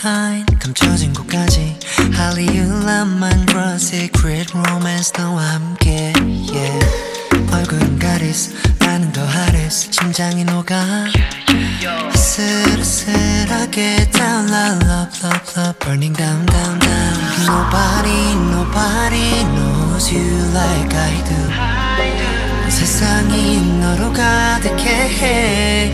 kind 감춰진 곳까지 할리우드만 그런 secret romance 너와 함께 yeah. 얼굴은 가리스 나는 더 하리스 심장이 녹아 아슬아슬하게 down love love love love burning down down down Nobody knows you like I do 세상이 너로 가득해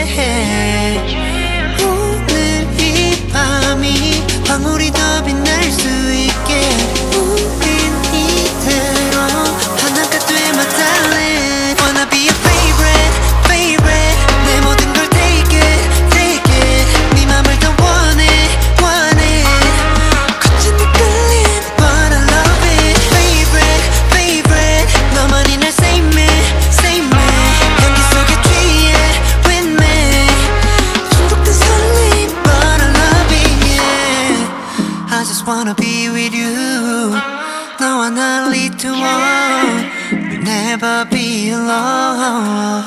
오늘 이 밤이 방울이 더 빛날 수 있게 우린 이대로 하나가 돼 my darling Wanna be your favorite favorite 내 모든 걸 take it take it 네 맘을 더 원해 원해 거친 듯 끌림 but I love it favorite favorite 너만이 날 save me save me 향기 속에 취해 with me 중독된 설렘 but I love it yeah I just wanna be with you 너와 날 lead to one We'll never be alone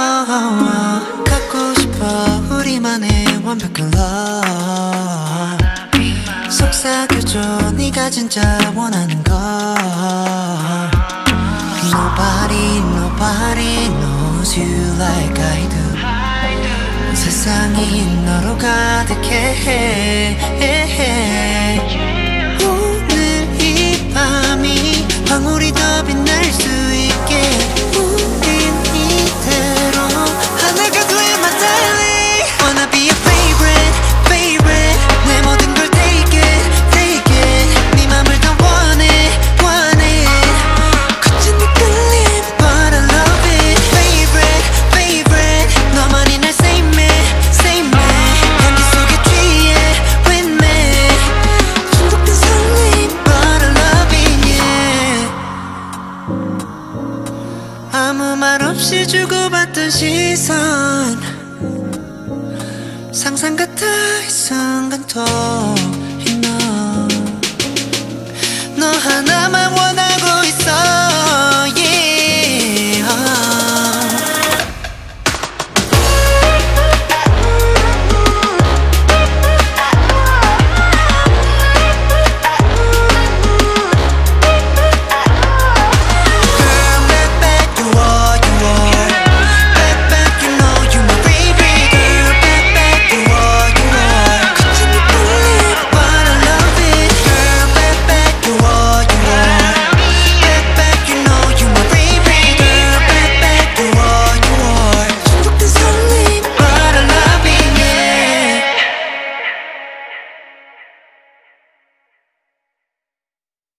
갖고 싶어 우리만의 완벽한 love 속삭여줘 네가 진짜 원하는 걸 Nobody knows you like I do 세상이 너로 가득해 오늘 이 밤이 방울이 더 빛날 수 있게 우린 이대로 하나가 돼 my darling Wanna be your favorite favorite 내 모든 걸 take it take it 네 맘을 더 원해 원해 거친 듯 끌림 but I love it favorite favorite 너만이 날 save me save me 향기 속에 취해 with me 중독된 설렘 but I love it yeah 아무 말 없이 주고받던 시선 상상 같아 이 순간 또